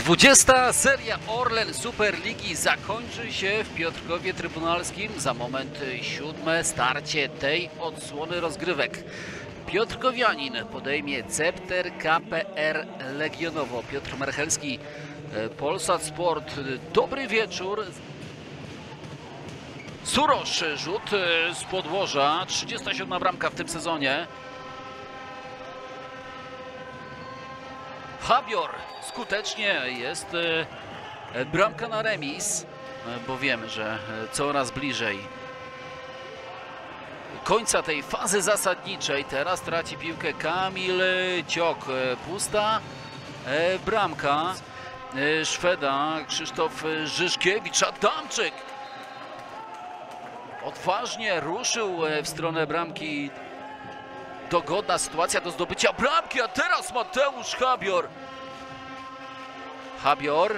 20. seria Orlen Superligi zakończy się w Piotrkowie Trybunalskim. Za moment 7. starcie tej odsłony rozgrywek. Piotrkowianin podejmie Cepter KPR Legionowo. Piotr Merchelski, Polsat Sport. Dobry wieczór. Surosz, rzut z podłoża. 37. bramka w tym sezonie. Habior skutecznie, jest bramka na remis, bo wiemy, że coraz bliżej końca tej fazy zasadniczej. Teraz traci piłkę Kamil Ciok. Pusta bramka Szweda, Krzysztof Żyszkiewicz. Adamczyk odważnie ruszył w stronę bramki. Dogodna sytuacja do zdobycia bramki, a teraz Mateusz Habior. Habior.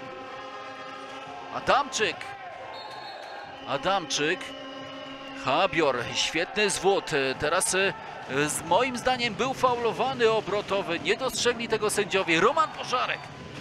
Adamczyk. Habior, świetny zwód. Teraz moim zdaniem był faulowany obrotowy. Nie dostrzegli tego sędziowie. Roman Pożarek.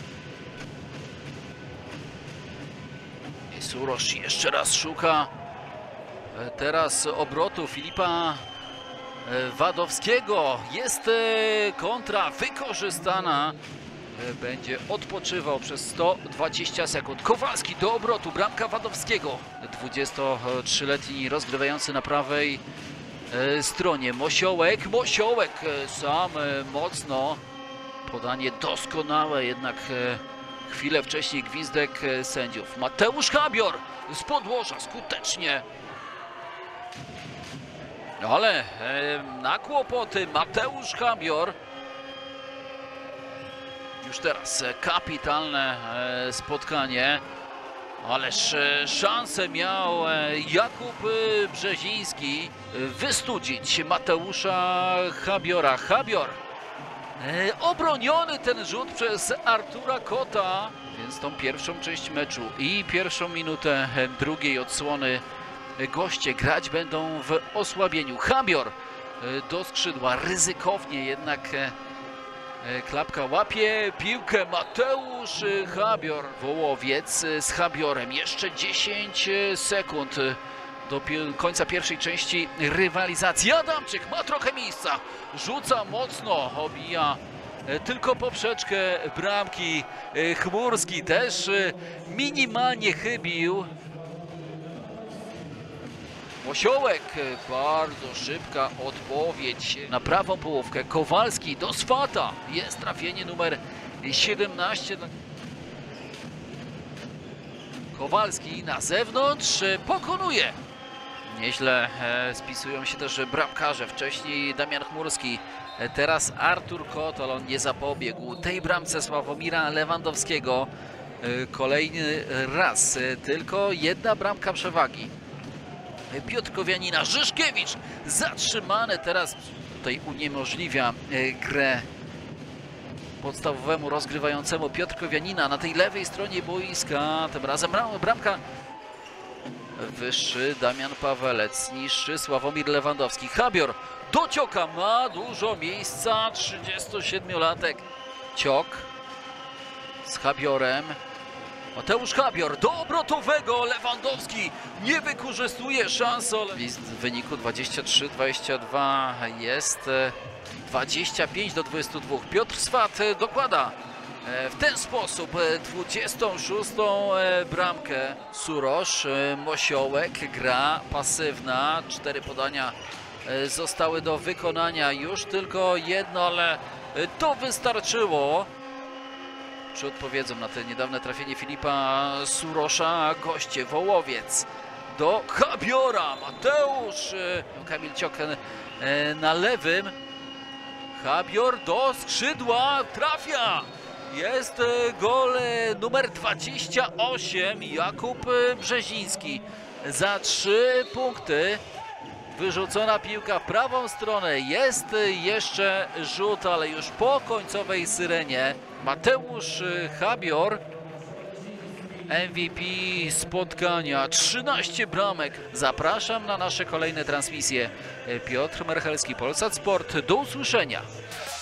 I Surosz jeszcze raz szuka teraz obrotu Filipa Wadowskiego. Jest kontra wykorzystana. Będzie odpoczywał przez 120 sekund. Kowalski do obrotu. Bramka Wadowskiego. 23-letni rozgrywający na prawej stronie. Mosiołek sam mocno. Podanie doskonałe, jednak chwilę wcześniej gwizdek sędziów. Mateusz Habior z podłoża skutecznie. Ale na kłopoty Mateusz Habior. Już teraz kapitalne spotkanie. Ależ szansę miał Jakub Brzeziński wystudzić Mateusza Habiora. Habior obroniony ten rzut przez Artura Kota. Więc tą pierwszą część meczu i pierwszą minutę drugiej odsłony goście grać będą w osłabieniu. Habior do skrzydła, ryzykownie jednak klapka łapie piłkę. Mateusz Habior. Wołowiec z Habiorem. Jeszcze 10 sekund do końca pierwszej części rywalizacji. Adamczyk ma trochę miejsca. Rzuca mocno, obija tylko poprzeczkę bramki. Chmurski też minimalnie chybił. Mosiołek, bardzo szybka odpowiedź na prawą połówkę. Kowalski do Swata. Jest trafienie numer 17. Kowalski na zewnątrz pokonuje. Nieźle spisują się też bramkarze. Wcześniej Damian Chmurski, teraz Artur Kot, ale on nie zapobiegł tej bramce Sławomira Lewandowskiego. Kolejny raz, tylko jedna bramka przewagi Piotrkowianina. Żyszkiewicz zatrzymany, teraz tutaj uniemożliwia grę podstawowemu rozgrywającemu Piotrkowianina na tej lewej stronie boiska. Tym razem bramka. Wyższy Damian Pawelec, niższy Sławomir Lewandowski. Habior do Cioka, ma dużo miejsca. 37-latek Ciok z Habiorem. Mateusz Habior do obrotowego. Lewandowski nie wykorzystuje szans. List w wyniku 23-22 jest 25-22. Piotr Swat dokłada w ten sposób 26. bramkę. Surosz, Mosiołek, gra pasywna. 4 podania zostały do wykonania. Już tylko jedno, ale to wystarczyło. Czy odpowiedzą na te niedawne trafienie Filipa Surosza goście. Wołowiec do Habiora. Mateusz Kamil Ciok na lewym. Habior do skrzydła, trafia. Jest gol numer 28. Jakub Brzeziński za 3 punkty. Wyrzucona piłka w prawą stronę. Jest jeszcze rzut, ale już po końcowej syrenie. Mateusz Habior, MVP spotkania. 13 bramek. Zapraszam na nasze kolejne transmisje. Piotr Merchelski, Polsat Sport. Do usłyszenia.